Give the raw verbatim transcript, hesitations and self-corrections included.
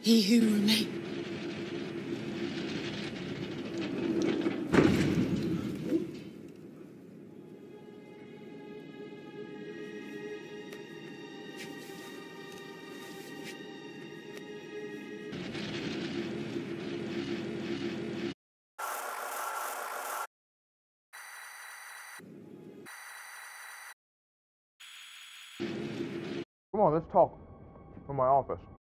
He who remains. Come on, let's talk from my office.